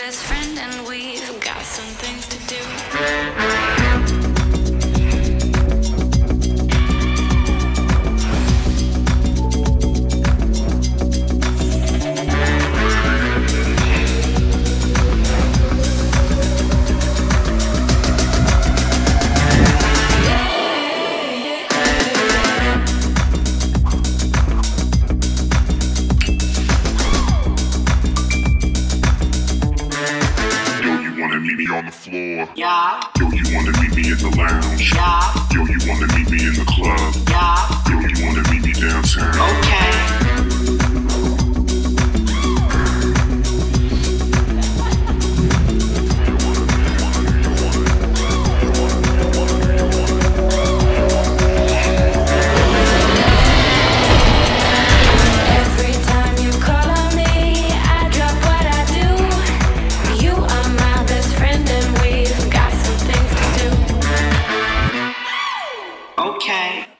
best friend and we've got some things to do. Meet me on the floor. Yeah. Yo, you wanna meet me in the lounge. Yeah. Yo, you wanna meet me in the club. Yeah. Yo, you wanna meet me downtown. Okay. Every time you call on me, I drop what I do. You are my best friend and we've got some things to do. Okay.